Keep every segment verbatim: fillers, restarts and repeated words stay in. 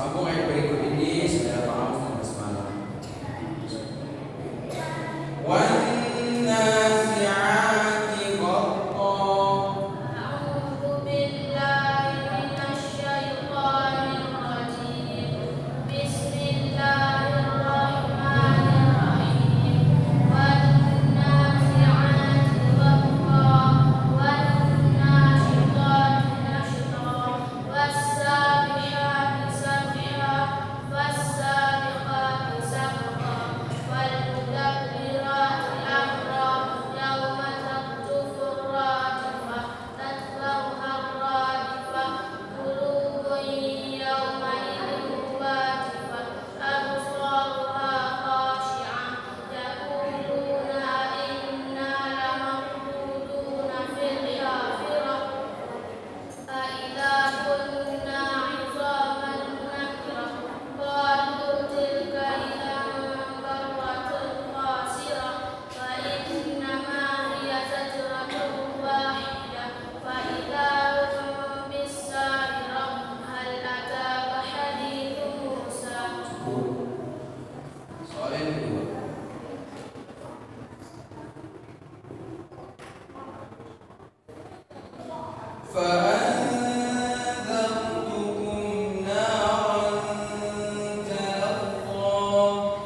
Sambung ayat berikut ini saudara paham sampai semalam. Wan-nazi'ati gharqa. A'udzu billahi minasyaitonir rajim. Bismillahirrahmanirrahim. Wan-nazi'ati gharqa wan-nashiqati nashqa was-sabihati sabha was-sabiqati sabqa wal-mudabbirati amra yawma tarjufu ar-rajifah tatba'uha ar-radifah qulubun yawma'idhin wajifaah absaruha khashi'ah yaquluna inna lamarduduna fil hafirah أَإِذَا كُنَّا عِظَامًا نَخِرَةً قَالُوا تِلْكَ إِذًا كَرَّةٌ خَاسِرَةٌ فَإِنَّمَا هِيَ زَجْرَةٌ وَاحِدَةٌ فَإِذَا هُم بِالسَّاهِرَةِ هَلْ أَتَاكَ حَدِيثُ مُوسَىٰ. Soal yang kedua. فأنذرتكم نارا تلظى.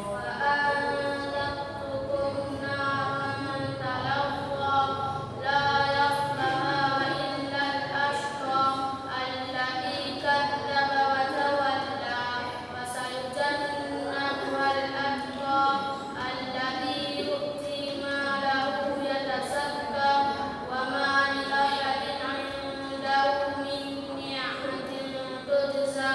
فأنذرتكم نارا تلظى لا يصلاها إلا الأشقى الذي كذب وتولى وسيجنبها الأتقى الذي يؤتي ماله يتزكى وما لأحد عنده من نعمة تجزى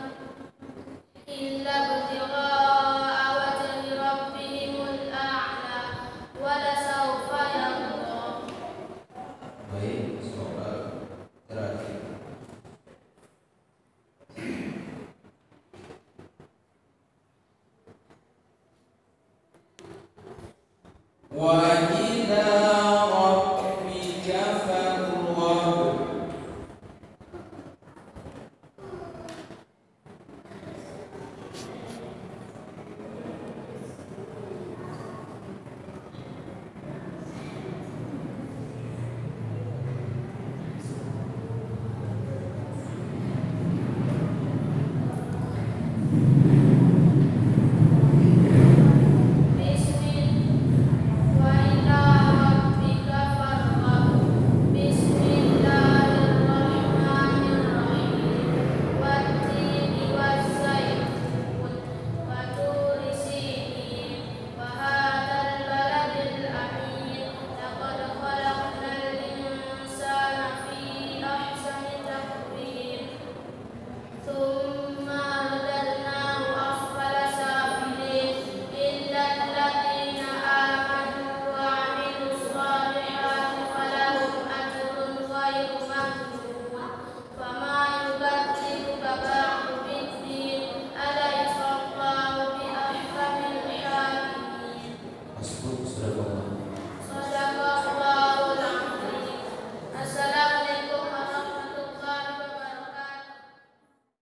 إلا ابتغاء وجه ربهم الأعلى ولسوف يرضى. Baik, soal terakhir. Wa